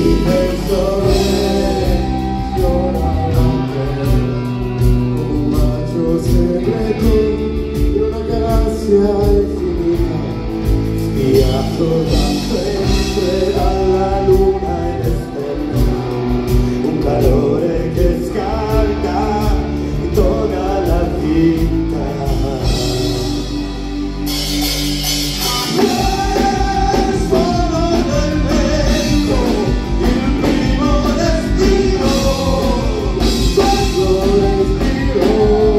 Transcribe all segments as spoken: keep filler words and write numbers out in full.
Infinita, spiato da sempre dalla luna ed esterna, un calore che scalda intorno alla vita. Il suono del vento, il primo destino, questo respiro.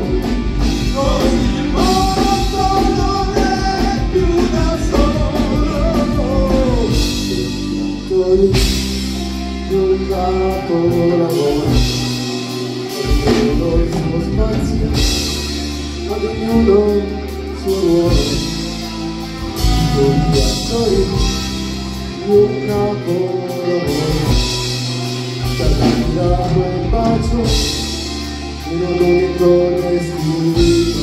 Di un capolavoro, ognuno il suo spazio, ad ognuno il suo ruolo. Tutti attori di un capolavoro, da quel bacio in un unico destino.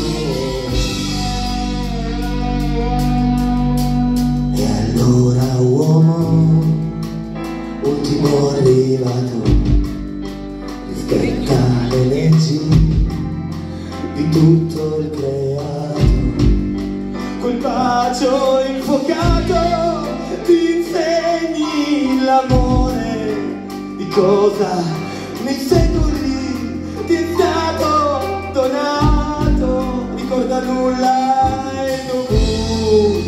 E allora uomo ultimo arrivato, rispetta le leggi di tutto il creato. Quel bacio infuocato ti insegni l'amore, di cosa nei secoli ti è stato donato. Ricorda nulla è dovuto.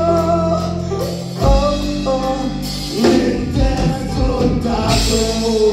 Oh, oh, niente ascoltato.